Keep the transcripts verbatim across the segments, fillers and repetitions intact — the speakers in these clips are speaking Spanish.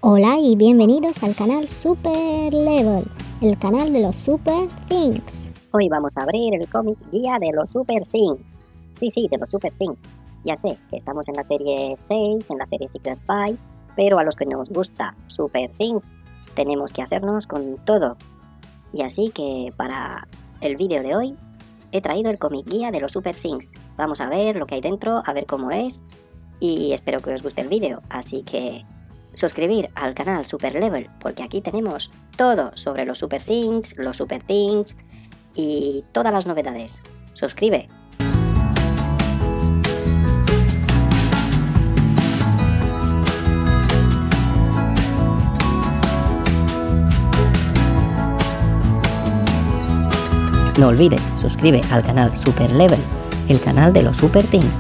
Hola y bienvenidos al canal Super Level, el canal de los Super Things. Hoy vamos a abrir el cómic guía de los Super Things. Sí, sí, de los Super Things. Ya sé que estamos en la serie seis, en la serie Secret Spy, pero a los que nos gusta Super Things, tenemos que hacernos con todo. Y así que para el vídeo de hoy, he traído el cómic guía de los Super Things. Vamos a ver lo que hay dentro, a ver cómo es, y espero que os guste el vídeo. Así que suscribir al canal Super Level, porque aquí tenemos todo sobre los Super Things, los Super Things y todas las novedades. Suscribe. No olvides, suscribe al canal Super Level, el canal de los Super Things.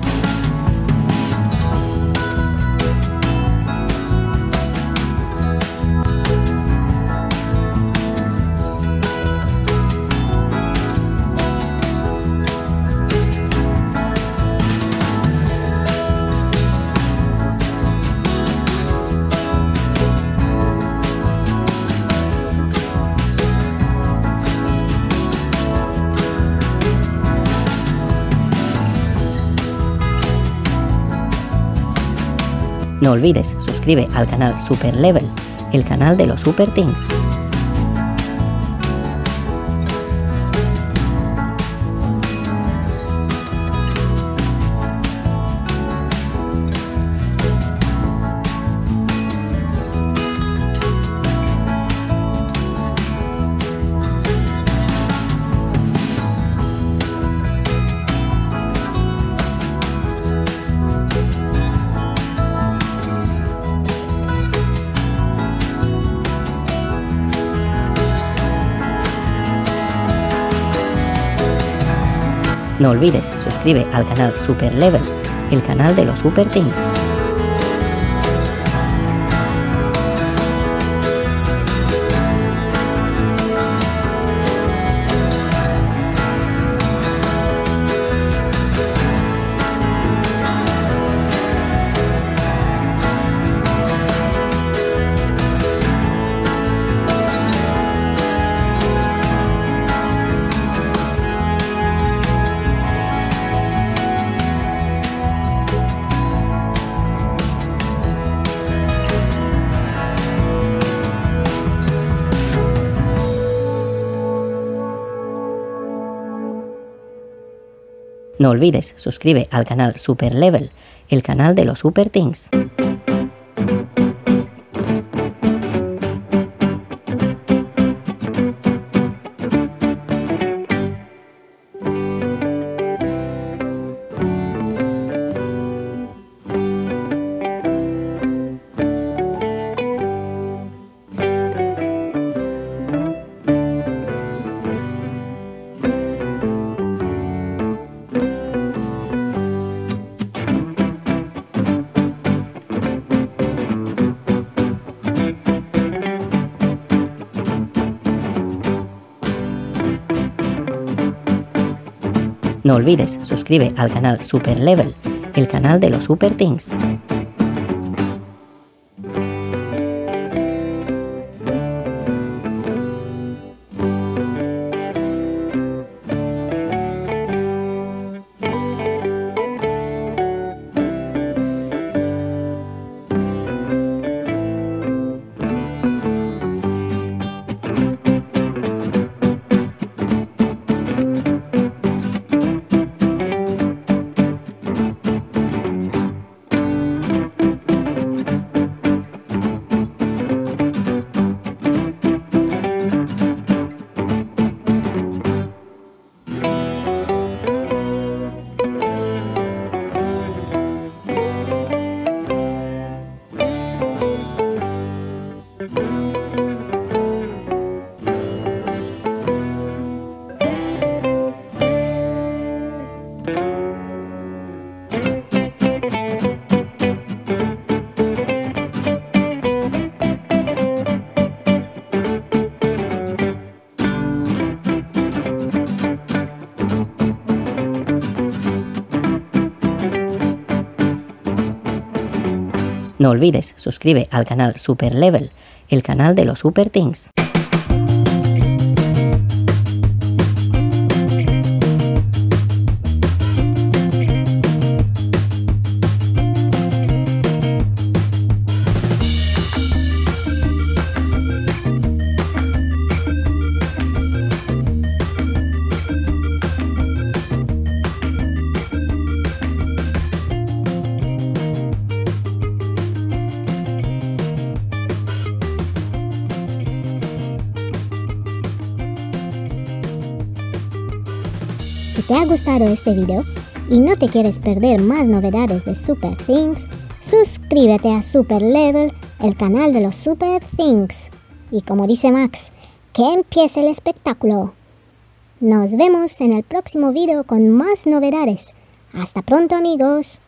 No olvides, suscribe al canal Super Level, el canal de los Super Things. No olvides, suscribe al canal Super Level, el canal de los Super Things. No olvides, suscribe al canal Super Level, el canal de los Super Things. No olvides, suscribe al canal Super Level, el canal de los Super Things. No olvides, suscribe al canal Super Level, el canal de los Super Things. Si te ha gustado este video y no te quieres perder más novedades de Super Things, suscríbete a Super Level, el canal de los Super Things. Y como dice Max, que empiece el espectáculo. Nos vemos en el próximo video con más novedades. Hasta pronto, amigos.